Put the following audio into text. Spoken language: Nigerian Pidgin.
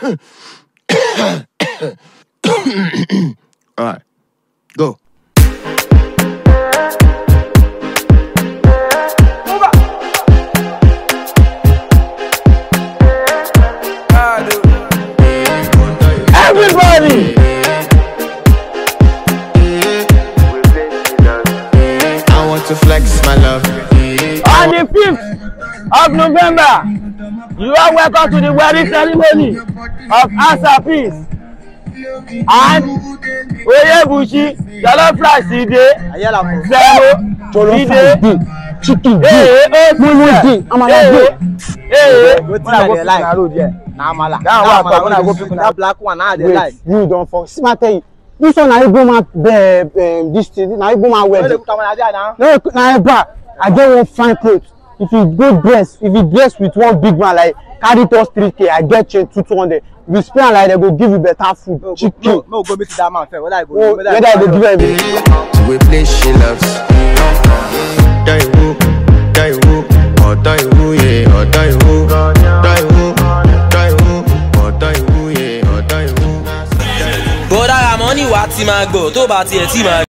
All right, go. Everybody! I want to flex my love. On the 5th of November, you are welcome to the wedding ceremony of Asha Peace. And Onyebuchi, jollof rice today, zero, today, chicken, that black one, you don't for. See, I tell you, this one I go my this thing, I go my wedding. No, I get one fine clothes. If you go dress, if you dress with one big man like carry us 3K, I get you 200. We spend like they go give you better food. Chicken. No, go meet that man. Whether I go, whether I go give everything. To a place she loves. Bọ́dá Ramoni wá ti máa gbọ́ tó bá tiẹ̀ tí máa.